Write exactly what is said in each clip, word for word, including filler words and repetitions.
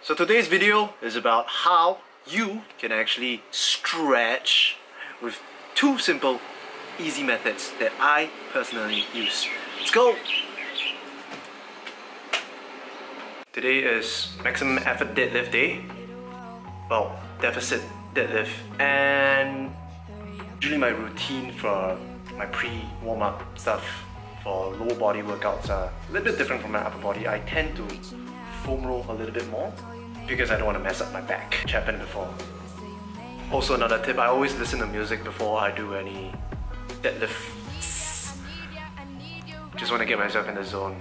So today's video is about how you can actually stretch with two simple, easy methods that I personally use. Let's go! Today is maximum effort deadlift day. Well, deficit deadlift. And usually my routine for my pre-warm-up stuff for lower body workouts are a little bit different from my upper body. I tend to foam roll a little bit more because I don't want to mess up my back, which happened before. Also, another tip, I always listen to music before I do any deadlifts. Just want to get myself in the zone.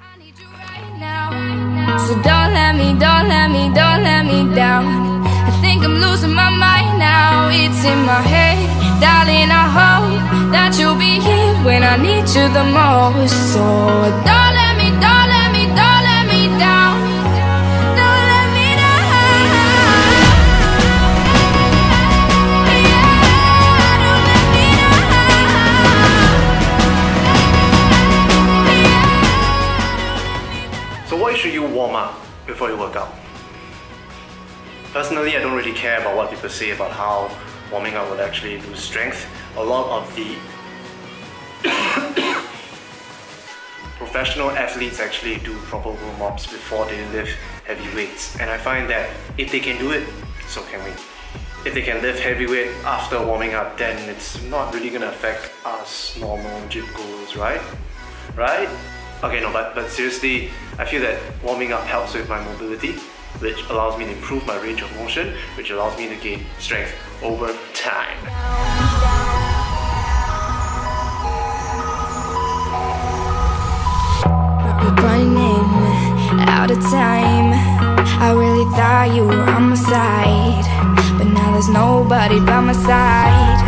So don't let me, don't let me, don't let me down. I think I'm losing my mind now. It's in my head, darling, I hope that you'll be here when I need you the most. So don't let me, don't let me, don't let me down. Don't let me down. Yeah, don't let me down. So why should you warm up before you work out? Personally, I don't really care about what people say about how warming up will actually lose strength. A lot of the professional athletes actually do proper warm-ups before they lift heavy weights, and I find that if they can do it, so can we. If they can lift heavy weight after warming up, then it's not really gonna affect us normal gym goers, right? Right? Okay, no, but, but seriously, I feel that warming up helps with my mobility, which allows me to improve my range of motion, which allows me to gain strength over time. Running out of time, I really thought you were on my side, but now there's nobody by my side.